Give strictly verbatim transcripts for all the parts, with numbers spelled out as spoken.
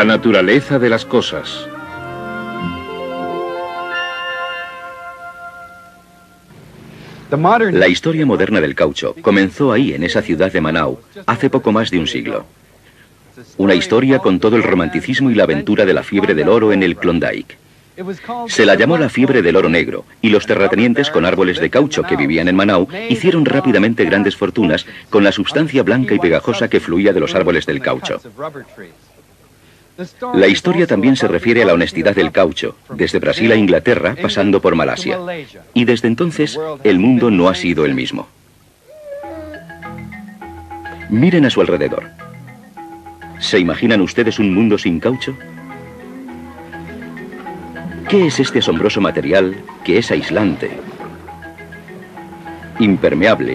La naturaleza de las cosas. La historia moderna del caucho comenzó ahí, en esa ciudad de Manau, hace poco más de un siglo. Una historia con todo el romanticismo y la aventura de la fiebre del oro en el Klondike. Se la llamó la fiebre del oro negro, y los terratenientes con árboles de caucho que vivían en Manau hicieron rápidamente grandes fortunas con la sustancia blanca y pegajosa que fluía de los árboles del caucho. La historia también se refiere a la honestidad del caucho, desde Brasil a Inglaterra, pasando por Malasia. Y desde entonces, el mundo no ha sido el mismo. Miren a su alrededor. ¿Se imaginan ustedes un mundo sin caucho? ¿Qué es este asombroso material que es aislante, impermeable,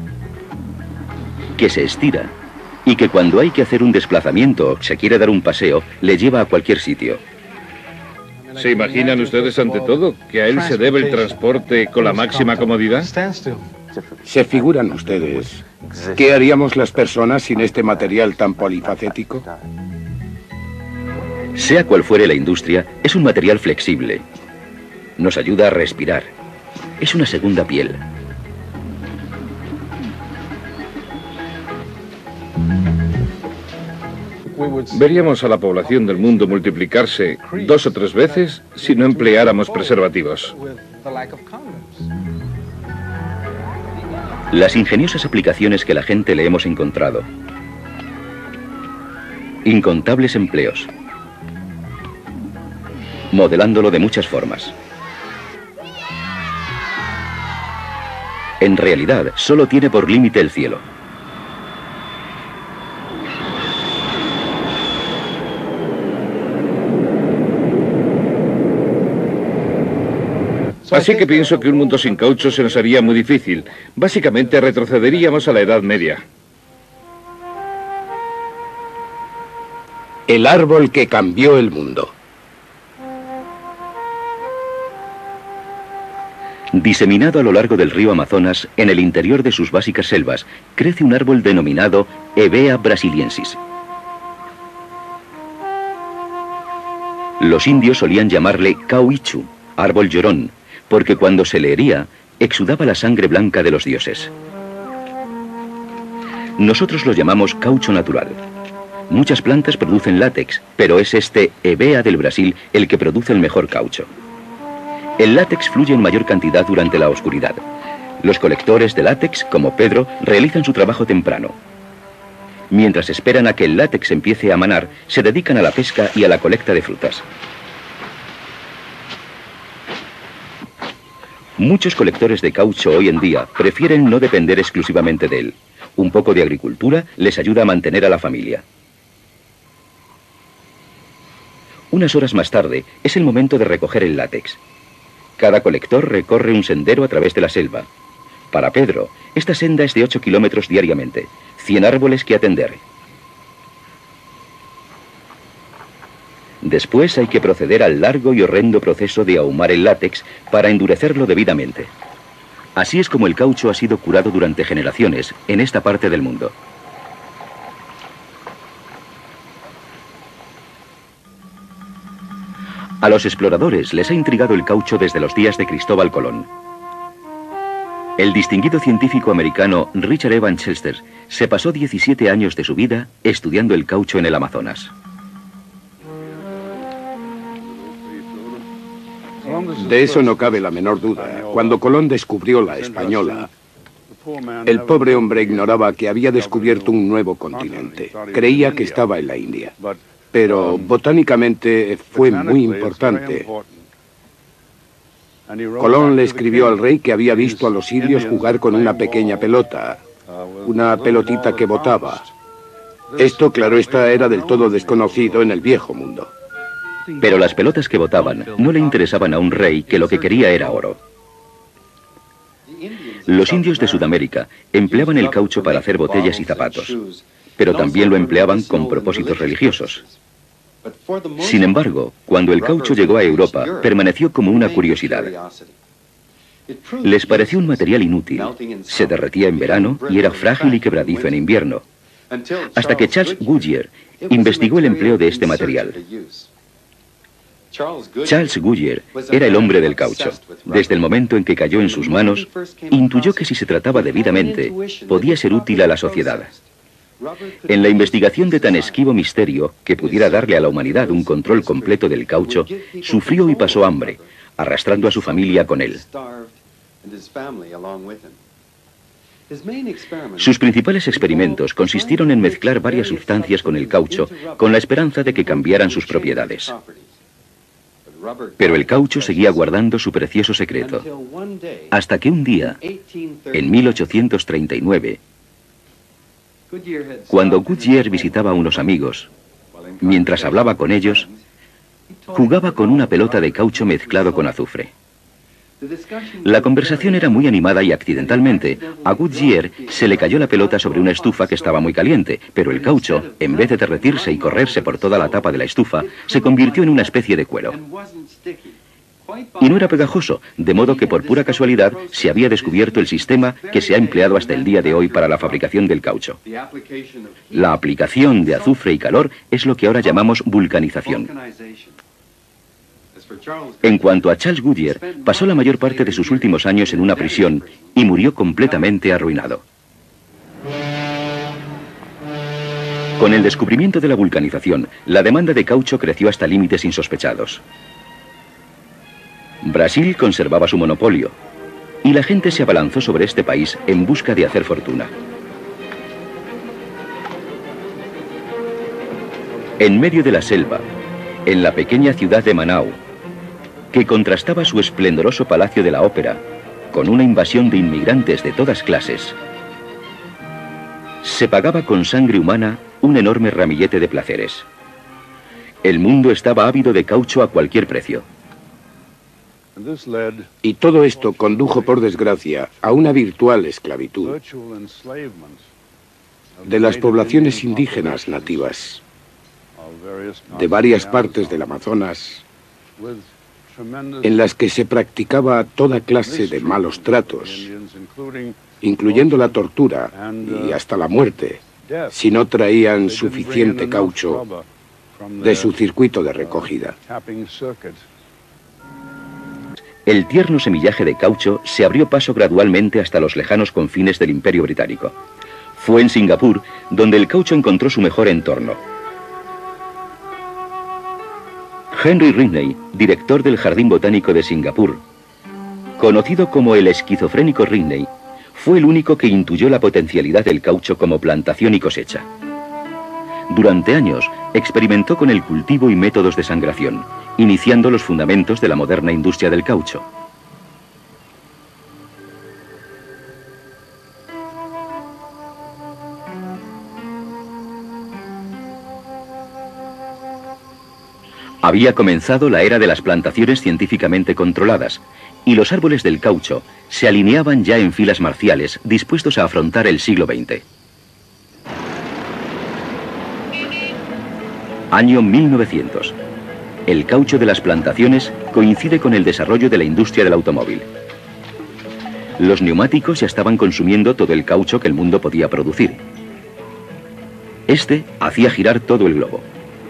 que se estira y que cuando hay que hacer un desplazamiento o se quiere dar un paseo, le lleva a cualquier sitio? ¿Se imaginan ustedes ante todo que a él se debe el transporte con la máxima comodidad? ¿Se figuran ustedes qué haríamos las personas sin este material tan polifacético? Sea cual fuere la industria, es un material flexible. Nos ayuda a respirar. Es una segunda piel. Veríamos a la población del mundo multiplicarse dos o tres veces si no empleáramos preservativos. Las ingeniosas aplicaciones que la gente le hemos encontrado. Incontables empleos. Modelándolo de muchas formas. En realidad, solo tiene por límite el cielo. Así que pienso que un mundo sin caucho se nos haría muy difícil. Básicamente retrocederíamos a la Edad Media. El árbol que cambió el mundo. Diseminado a lo largo del río Amazonas, en el interior de sus básicas selvas, crece un árbol denominado Hevea brasiliensis. Los indios solían llamarle Cauichu, árbol llorón, porque cuando se le hería, exudaba la sangre blanca de los dioses. Nosotros lo llamamos caucho natural. Muchas plantas producen látex, pero es este Hevea del Brasil el que produce el mejor caucho. El látex fluye en mayor cantidad durante la oscuridad. Los colectores de látex, como Pedro, realizan su trabajo temprano. Mientras esperan a que el látex empiece a manar, se dedican a la pesca y a la colecta de frutas. Muchos colectores de caucho hoy en día prefieren no depender exclusivamente de él. Un poco de agricultura les ayuda a mantener a la familia. Unas horas más tarde es el momento de recoger el látex. Cada colector recorre un sendero a través de la selva. Para Pedro, esta senda es de ocho kilómetros diariamente, cien árboles que atender. Después hay que proceder al largo y horrendo proceso de ahumar el látex para endurecerlo debidamente. Así es como el caucho ha sido curado durante generaciones en esta parte del mundo. A los exploradores les ha intrigado el caucho desde los días de Cristóbal Colón. El distinguido científico americano Richard Evans Chester se pasó diecisiete años de su vida estudiando el caucho en el Amazonas. De eso no cabe la menor duda. Cuando Colón descubrió la Española, el pobre hombre ignoraba que había descubierto un nuevo continente. Creía que estaba en la India. Pero botánicamente fue muy importante. Colón le escribió al rey que había visto a los indios jugar con una pequeña pelota, una pelotita que botaba. Esto, claro está, era del todo desconocido en el viejo mundo. Pero las pelotas que botaban no le interesaban a un rey que lo que quería era oro. Los indios de Sudamérica empleaban el caucho para hacer botellas y zapatos, pero también lo empleaban con propósitos religiosos. Sin embargo, cuando el caucho llegó a Europa, permaneció como una curiosidad. Les pareció un material inútil, se derretía en verano y era frágil y quebradizo en invierno. Hasta que Charles Goodyear investigó el empleo de este material. Charles Goodyear era el hombre del caucho. Desde el momento en que cayó en sus manos, intuyó que si se trataba debidamente, podía ser útil a la sociedad. En la investigación de tan esquivo misterio que pudiera darle a la humanidad un control completo del caucho, sufrió y pasó hambre, arrastrando a su familia con él. Sus principales experimentos consistieron en mezclar varias sustancias con el caucho con la esperanza de que cambiaran sus propiedades. Pero el caucho seguía guardando su precioso secreto, hasta que un día, en mil ochocientos treinta y nueve, cuando Goodyear visitaba a unos amigos, mientras hablaba con ellos, jugaba con una pelota de caucho mezclado con azufre. La conversación era muy animada y accidentalmente a Goodyear se le cayó la pelota sobre una estufa que estaba muy caliente, pero el caucho, en vez de derretirse y correrse por toda la tapa de la estufa, se convirtió en una especie de cuero. Y no era pegajoso, de modo que por pura casualidad se había descubierto el sistema que se ha empleado hasta el día de hoy para la fabricación del caucho. La aplicación de azufre y calor es lo que ahora llamamos vulcanización. En cuanto a Charles Goodyear, pasó la mayor parte de sus últimos años en una prisión y murió completamente arruinado. Con el descubrimiento de la vulcanización, la demanda de caucho creció hasta límites insospechados. Brasil conservaba su monopolio y la gente se abalanzó sobre este país en busca de hacer fortuna. En medio de la selva, en la pequeña ciudad de Manau, que contrastaba su esplendoroso palacio de la ópera con una invasión de inmigrantes de todas clases, se pagaba con sangre humana un enorme ramillete de placeres. El mundo estaba ávido de caucho a cualquier precio. Y todo esto condujo, por desgracia, a una virtual esclavitud de las poblaciones indígenas nativas de varias partes del Amazonas, en las que se practicaba toda clase de malos tratos, incluyendo la tortura y hasta la muerte, si no traían suficiente caucho de su circuito de recogida. El tierno semillaje de caucho se abrió paso gradualmente hasta los lejanos confines del Imperio Británico. Fue en Singapur donde el caucho encontró su mejor entorno. Henry Rigney, director del Jardín Botánico de Singapur, conocido como el esquizofrénico Rigney, fue el único que intuyó la potencialidad del caucho como plantación y cosecha. Durante años experimentó con el cultivo y métodos de sangración, iniciando los fundamentos de la moderna industria del caucho. Había comenzado la era de las plantaciones científicamente controladas, y los árboles del caucho se alineaban ya en filas marciales, dispuestos a afrontar el siglo veinte. Año mil novecientos. El caucho de las plantaciones coincide con el desarrollo de la industria del automóvil. Los neumáticos ya estaban consumiendo todo el caucho que el mundo podía producir. Este hacía girar todo el globo.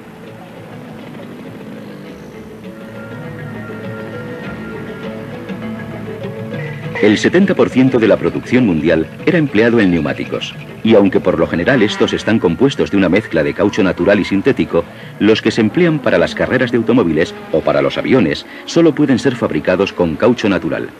El setenta por ciento de la producción mundial era empleado en neumáticos, y aunque por lo general estos están compuestos de una mezcla de caucho natural y sintético, los que se emplean para las carreras de automóviles o para los aviones solo pueden ser fabricados con caucho natural.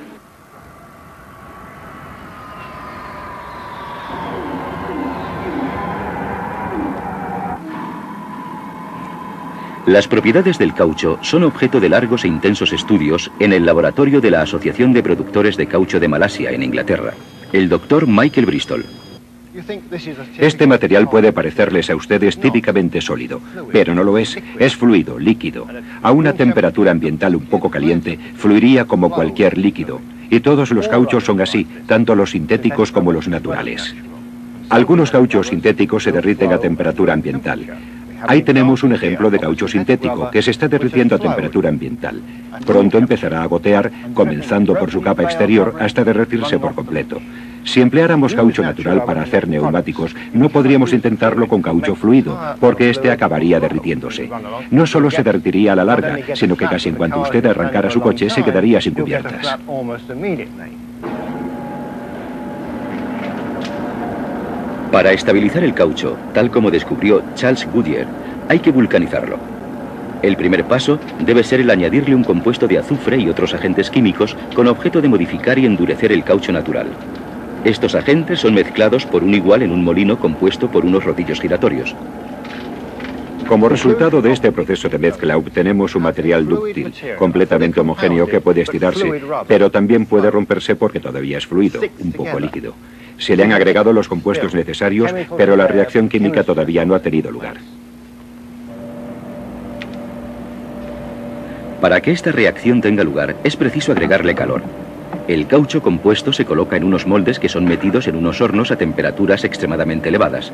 Las propiedades del caucho son objeto de largos e intensos estudios en el laboratorio de la Asociación de Productores de Caucho de Malasia, en Inglaterra, el doctor Michael Bristol. Este material puede parecerles a ustedes típicamente sólido, pero no lo es. Es fluido, líquido. A una temperatura ambiental un poco caliente, fluiría como cualquier líquido. Y todos los cauchos son así, tanto los sintéticos como los naturales. Algunos cauchos sintéticos se derriten a temperatura ambiental. Ahí tenemos un ejemplo de caucho sintético que se está derritiendo a temperatura ambiental. Pronto empezará a gotear, comenzando por su capa exterior hasta derretirse por completo. Si empleáramos caucho natural para hacer neumáticos, no podríamos intentarlo con caucho fluido, porque este acabaría derritiéndose. No solo se derretiría a la larga, sino que casi en cuanto usted arrancara su coche se quedaría sin cubiertas. Para estabilizar el caucho, tal como descubrió Charles Goodyear, hay que vulcanizarlo. El primer paso debe ser el añadirle un compuesto de azufre y otros agentes químicos con objeto de modificar y endurecer el caucho natural. Estos agentes son mezclados por un igual en un molino compuesto por unos rodillos giratorios. Como resultado de este proceso de mezcla obtenemos un material dúctil, completamente homogéneo que puede estirarse, pero también puede romperse porque todavía es fluido, un poco líquido. Se le han agregado los compuestos necesarios, pero la reacción química todavía no ha tenido lugar. Para que esta reacción tenga lugar, es preciso agregarle calor. El caucho compuesto se coloca en unos moldes que son metidos en unos hornos a temperaturas extremadamente elevadas.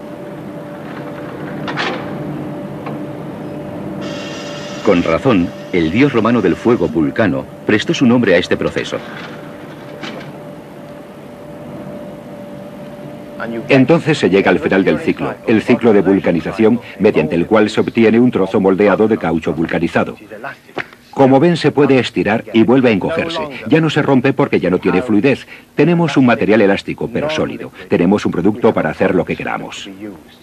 Con razón, el dios romano del fuego, Vulcano, prestó su nombre a este proceso. Entonces se llega al final del ciclo, el ciclo de vulcanización, mediante el cual se obtiene un trozo moldeado de caucho vulcanizado. Como ven, se puede estirar y vuelve a encogerse. Ya no se rompe porque ya no tiene fluidez. Tenemos un material elástico, pero sólido. Tenemos un producto para hacer lo que queramos.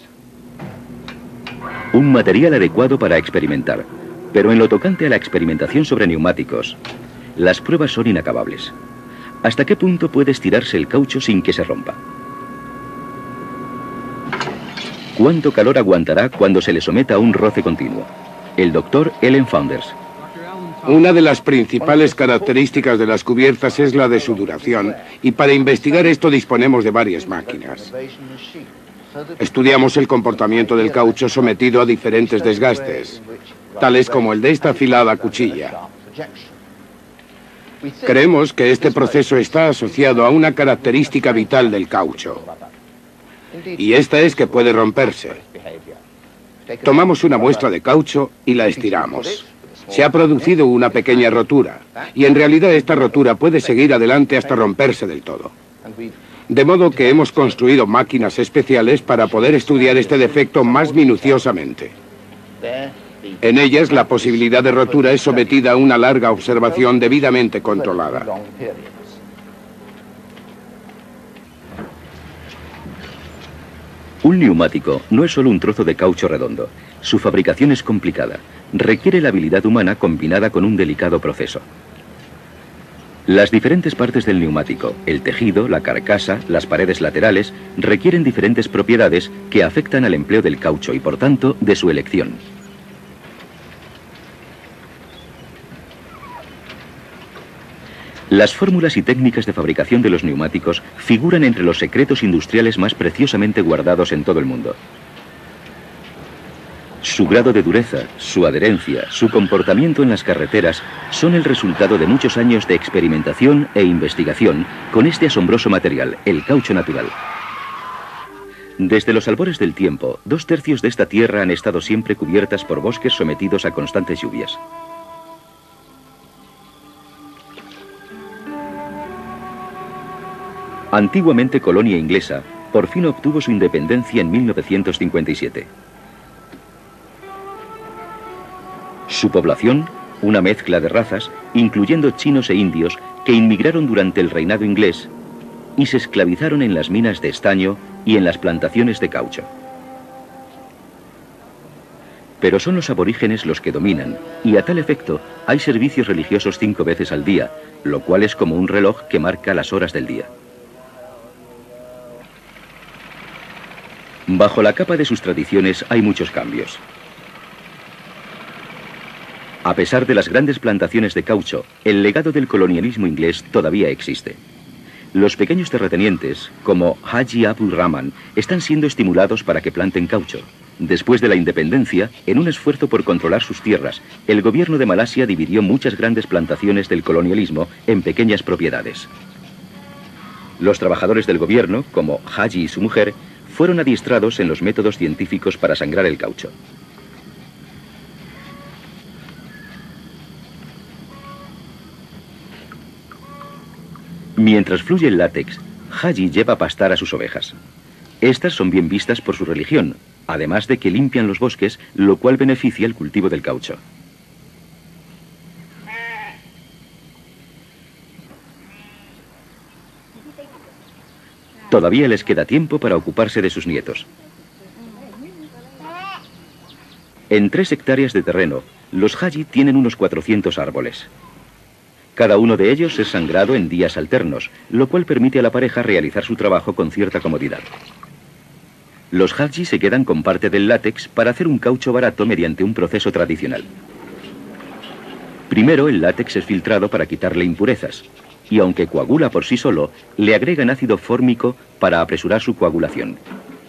Un material adecuado para experimentar. Pero en lo tocante a la experimentación sobre neumáticos, las pruebas son inacabables. ¿Hasta qué punto puede estirarse el caucho sin que se rompa? ¿Cuánto calor aguantará cuando se le someta a un roce continuo? El doctor Ellen Founders. Una de las principales características de las cubiertas es la de su duración, y para investigar esto disponemos de varias máquinas. Estudiamos el comportamiento del caucho sometido a diferentes desgastes, tales como el de esta afilada cuchilla. Creemos que este proceso está asociado a una característica vital del caucho, y esta es que puede romperse. Tomamos una muestra de caucho y la estiramos. Se ha producido una pequeña rotura, y en realidad esta rotura puede seguir adelante hasta romperse del todo. De modo que hemos construido máquinas especiales para poder estudiar este defecto más minuciosamente. En ellas, la posibilidad de rotura es sometida a una larga observación debidamente controlada. Un neumático no es solo un trozo de caucho redondo. Su fabricación es complicada. Requiere la habilidad humana combinada con un delicado proceso. Las diferentes partes del neumático, el tejido, la carcasa, las paredes laterales, requieren diferentes propiedades que afectan al empleo del caucho y, por tanto, de su elección. Las fórmulas y técnicas de fabricación de los neumáticos figuran entre los secretos industriales más preciosamente guardados en todo el mundo. Su grado de dureza, su adherencia, su comportamiento en las carreteras son el resultado de muchos años de experimentación e investigación con este asombroso material, el caucho natural. Desde los albores del tiempo, dos tercios de esta tierra han estado siempre cubiertas por bosques sometidos a constantes lluvias. Antiguamente colonia inglesa, por fin obtuvo su independencia en mil novecientos cincuenta y siete. Su población, una mezcla de razas, incluyendo chinos e indios, que inmigraron durante el reinado inglés y se esclavizaron en las minas de estaño y en las plantaciones de caucho. Pero son los aborígenes los que dominan, y a tal efecto hay servicios religiosos cinco veces al día, lo cual es como un reloj que marca las horas del día. Bajo la capa de sus tradiciones hay muchos cambios. A pesar de las grandes plantaciones de caucho, el legado del colonialismo inglés todavía existe. Los pequeños terratenientes, como Haji Abdul Rahman, están siendo estimulados para que planten caucho. Después de la independencia, en un esfuerzo por controlar sus tierras, el gobierno de Malasia dividió muchas grandes plantaciones del colonialismo en pequeñas propiedades. Los trabajadores del gobierno, como Haji y su mujer, fueron adiestrados en los métodos científicos para sangrar el caucho. Mientras fluye el látex, Haji lleva a pastar a sus ovejas. Estas son bien vistas por su religión, además de que limpian los bosques, lo cual beneficia el cultivo del caucho. Todavía les queda tiempo para ocuparse de sus nietos. En tres hectáreas de terreno, los Haji tienen unos cuatrocientos árboles. Cada uno de ellos es sangrado en días alternos, lo cual permite a la pareja realizar su trabajo con cierta comodidad. Los Haji se quedan con parte del látex para hacer un caucho barato mediante un proceso tradicional. Primero, el látex es filtrado para quitarle impurezas, y aunque coagula por sí solo, le agregan ácido fórmico para apresurar su coagulación.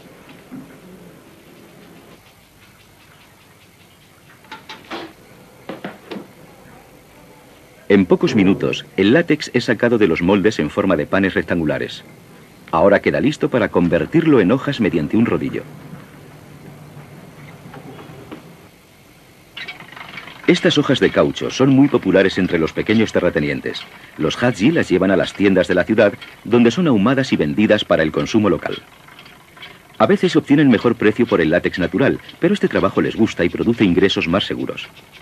En pocos minutos, el látex es sacado de los moldes en forma de panes rectangulares. Ahora queda listo para convertirlo en hojas mediante un rodillo. Estas hojas de caucho son muy populares entre los pequeños terratenientes. Los Haji las llevan a las tiendas de la ciudad, donde son ahumadas y vendidas para el consumo local. A veces obtienen mejor precio por el látex natural, pero este trabajo les gusta y produce ingresos más seguros.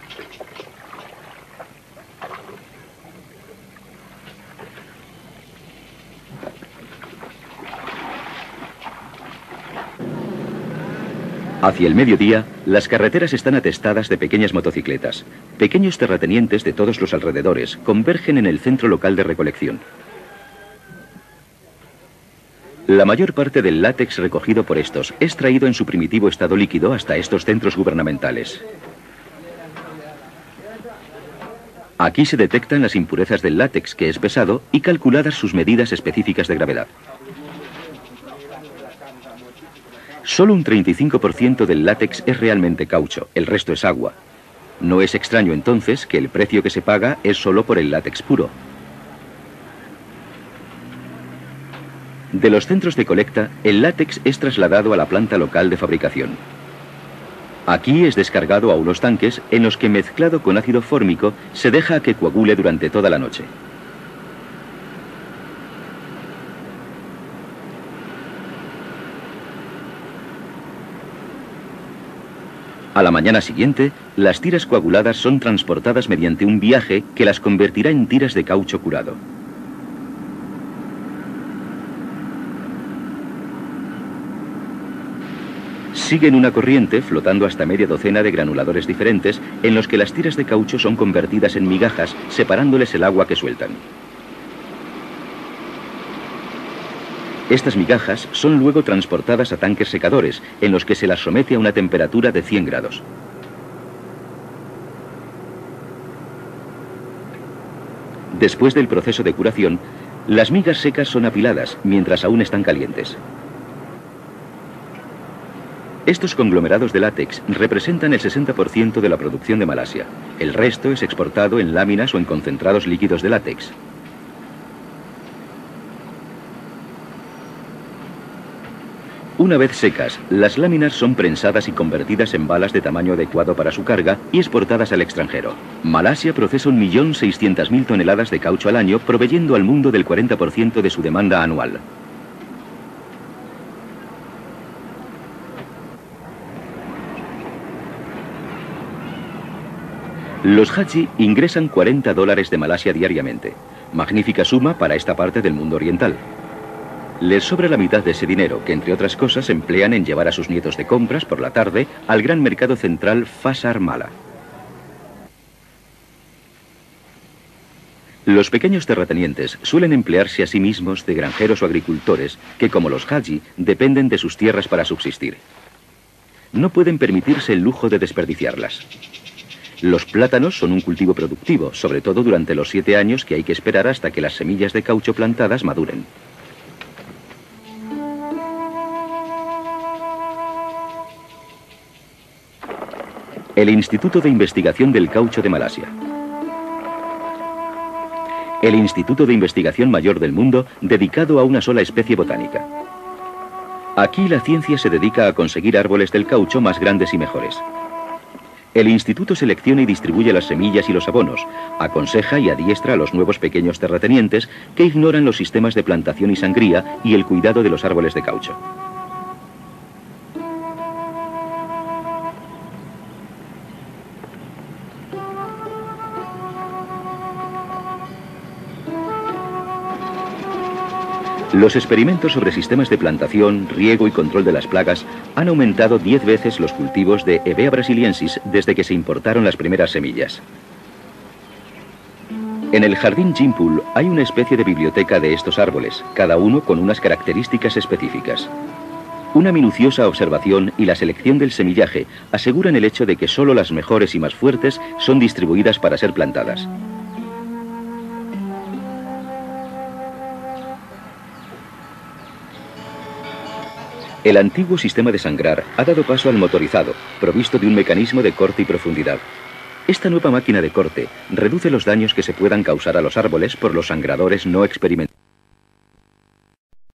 Hacia el mediodía, las carreteras están atestadas de pequeñas motocicletas. Pequeños terratenientes de todos los alrededores convergen en el centro local de recolección. La mayor parte del látex recogido por estos es traído en su primitivo estado líquido hasta estos centros gubernamentales. Aquí se detectan las impurezas del látex, que es pesado, y calculadas sus medidas específicas de gravedad. Solo un treinta y cinco por ciento del látex es realmente caucho, el resto es agua. No es extraño entonces que el precio que se paga es solo por el látex puro. De los centros de colecta, el látex es trasladado a la planta local de fabricación. Aquí es descargado a unos tanques en los que, mezclado con ácido fórmico, se deja que coagule durante toda la noche. A la mañana siguiente, las tiras coaguladas son transportadas mediante un viaje que las convertirá en tiras de caucho curado. Siguen una corriente flotando hasta media docena de granuladores diferentes en los que las tiras de caucho son convertidas en migajas, separándoles el agua que sueltan. Estas migajas son luego transportadas a tanques secadores, en los que se las somete a una temperatura de cien grados. Después del proceso de curación, las migas secas son apiladas mientras aún están calientes. Estos conglomerados de látex representan el sesenta por ciento de la producción de Malasia. El resto es exportado en láminas o en concentrados líquidos de látex. Una vez secas, las láminas son prensadas y convertidas en balas de tamaño adecuado para su carga y exportadas al extranjero. Malasia procesa un millón seiscientas mil toneladas de caucho al año, proveyendo al mundo del cuarenta por ciento de su demanda anual. Los Haji ingresan cuarenta dólares de Malasia diariamente. Magnífica suma para esta parte del mundo oriental. Les sobra la mitad de ese dinero, que entre otras cosas emplean en llevar a sus nietos de compras por la tarde al gran mercado central Pasar Mala. Los pequeños terratenientes suelen emplearse a sí mismos de granjeros o agricultores que, como los Haji, dependen de sus tierras para subsistir. No pueden permitirse el lujo de desperdiciarlas. Los plátanos son un cultivo productivo, sobre todo durante los siete años que hay que esperar hasta que las semillas de caucho plantadas maduren. El Instituto de Investigación del Caucho de Malasia. El instituto de investigación mayor del mundo dedicado a una sola especie botánica. Aquí la ciencia se dedica a conseguir árboles del caucho más grandes y mejores. El instituto selecciona y distribuye las semillas y los abonos, aconseja y adiestra a los nuevos pequeños terratenientes que ignoran los sistemas de plantación y sangría y el cuidado de los árboles de caucho. Los experimentos sobre sistemas de plantación, riego y control de las plagas han aumentado diez veces los cultivos de Hevea brasiliensis desde que se importaron las primeras semillas. En el jardín Gimpool hay una especie de biblioteca de estos árboles, cada uno con unas características específicas. Una minuciosa observación y la selección del semillaje aseguran el hecho de que solo las mejores y más fuertes son distribuidas para ser plantadas. El antiguo sistema de sangrar ha dado paso al motorizado, provisto de un mecanismo de corte y profundidad. Esta nueva máquina de corte reduce los daños que se puedan causar a los árboles por los sangradores no experimentados.